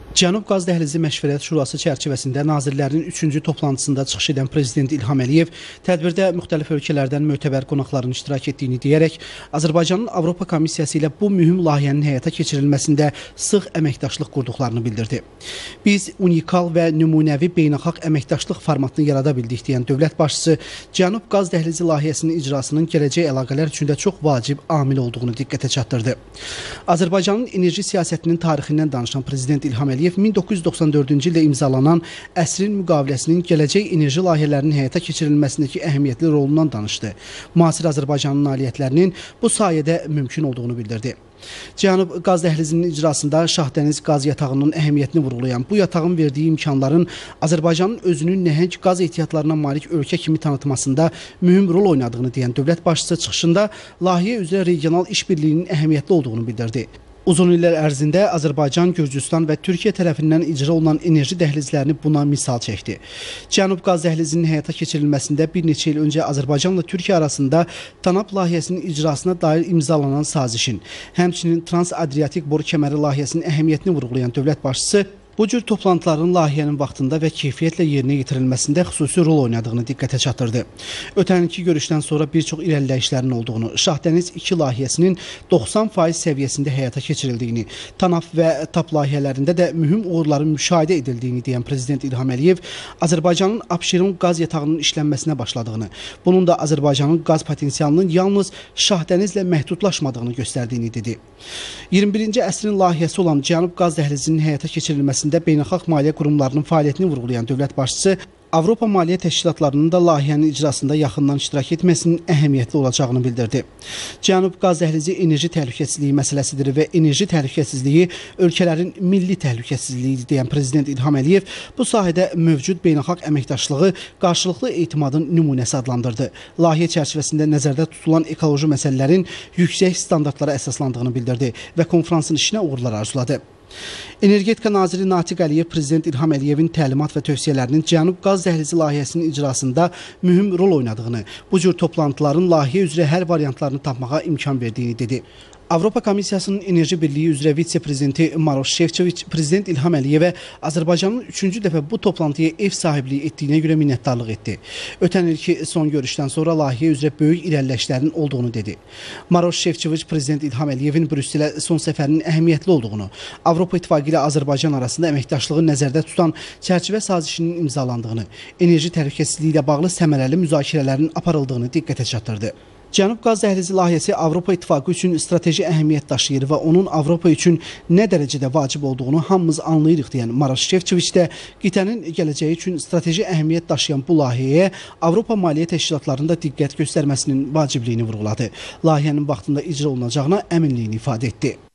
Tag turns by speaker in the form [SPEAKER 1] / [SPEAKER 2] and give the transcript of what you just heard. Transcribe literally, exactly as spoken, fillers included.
[SPEAKER 1] Cənub Qaz Dəhlizi Məşvərət Şurası çərçivəsində nazirlərinin üçüncü toplantısında çıxış edən Prezident İlham Əliyev tədbirdə müxtəlif ölkələrdən mötəbər qonaqların iştirak etdiyini deyərək, Azərbaycanın Avropa Komissiyası ilə bu mühüm layihənin həyata keçirilməsində sıx əməkdaşlıq qurduqlarını bildirdi. Biz unikal və nümunəvi beynəlxalq əməkdaşlıq formatını yarada bildik deyən dövlət başçısı, Cənub Qaz Dəhlizi layihəsinin icrasının gələcək əlaqələr üçün də çox vacib amil olduğunu diqqətə çatdırdı. Azərbaycanın enerji siyasətinin tarixindən danışan Prezident İlham Əliyev min doqquz yüz doxsan dördüncü ildə imzalanan əsrin müqaviləsinin gələcək enerji layihələrinin həyata keçirilməsindəki əhəmiyyətli rolundan danışdı. Müasir Azərbaycanın nailiyyətlərinin bu sayədə mümkün olduğunu bildirdi. Cənub Qaz Dəhlizinin icrasında Şahdəniz qaz yatağının əhəmiyyətini vurğulayan, bu yatağın verdiyi imkanların Azərbaycanın özünün nəhəng qaz ehtiyatlarına malik ölkə kimi tanıtmasında mühüm rol oynadığını deyən dövlət başçısı çıxışında layihə üzrə regional işbirliyinin əhəmiyyətli olduğunu bildirdi. Uzun illər ərzində Azərbaycan, Gürcüstan və Türkiyə tərəfindən icra olunan enerji dəhlizlərini buna misal çəkdi. Cənub Qaz Dəhlizinin həyata keçirilməsində bir neçə il öncə Azərbaycanla Türkiyə arasında TANAP layihəsinin icrasına dair imzalanan sazişin, həmçinin Trans-Adriatik boru kəməri layihəsinin əhəmiyyətini vurğulayan dövlət başçısı, bu cür toplantıların layihənin vaxtında və keyfiyyətlə yerinə yetirilməsində xüsusi rol oynadığını diqqətə çatdırdı. Ötən ilki görüşdən sonra bir çox irəliləyişlərin olduğunu, Şahdəniz iki layihəsinin doxsan faiz səviyyəsində həyata keçirildiyini, TANAP və TAP layihələrində də mühüm uğurların müşahidə edildiyini deyən Prezident İlham Əliyev, Azərbaycanın Abşeron qaz yatağının işlənməsinə başladığını, bunun da Azərbaycanın qaz potensialının yalnız Şahdənizlə məhdudlaşmadığını göstərdiyini dedi. iyirmi birinci əsrin layihəsi olan Cənub Qaz Dəhlizinin həyata keçirilməsində beynəlxalq maliyyə qurumlarının fəaliyyətini vurğulayan dövlət başçısı, Avropa maliyyə təşkilatlarının da layihənin icrasında yaxından iştirak etməsinin əhəmiyyətli olacağını bildirdi. Cənub Qaz Dəhlizi enerji təhlükəsizliyi məsələsidir və enerji təhlükəsizliyi ölkələrin milli təhlükəsizliyidir deyən Prezident İlham Əliyev bu sahədə mövcud beynəlxalq əməkdaşlığı qarşılıqlı etimadın nümunəsi adlandırdı. Layihə çərçivəsində nəzərdə tutulan ekoloji məsələlərin yüksək standartlara əsaslandığını bildirdi və konferansın işinə uğurlar arzuladı. Energetika naziri Natiq Əliyev Prezident İlham Əliyevin təlimat və tövsiyələrinin Cənub Qaz Dəhlizi layihəsinin icrasında mühüm rol oynadığını, bu cür toplantıların layihə üzrə hər variantlarını tapmağa imkan verdiyini dedi. Avropa Komissiyasının Enerji Birliyi üzrə vitse-prezidenti Maroš Şefčovič Prezident İlham Əliyevə Azərbaycanın üçüncü dəfə bu toplantıya ev sahibliyi etdiyinə görə minnətdarlıq etdi. Ötən ilki son görüşdən sonra layihə üzrə böyük irəliləyişlərin olduğunu dedi. Maroš Şefčovič Prezident İlham Əliyevin Brüsselə son səfərinin əhəmiyyətli olduğunu, Avropa İttifaqı ilə Azərbaycan arasında əməkdaşlığı nəzərdə tutan çərçivə sazişinin imzalandığını, enerji təhlükəsizliyi ilə bağlı səmərəli müzakirələrin aparıldığını diqqətə çatdırdı. Cənub Qaz Dəhlizi layihəsi Avropa İttifaqı üçün strateji əhəmiyyət daşıyır və onun Avropa üçün nə dərəcədə vacib olduğunu hamımız anlayırıq deyən Maroš Şefčovič də qitənin gələcəyi üçün strateji əhəmiyyət daşıyan bu layihəyə Avropa maliyyə təşkilatlarında diqqət göstərməsinin vacibliyini vurğuladı. Layihənin vaxtında icra olunacağına əminliyini ifadə etdi.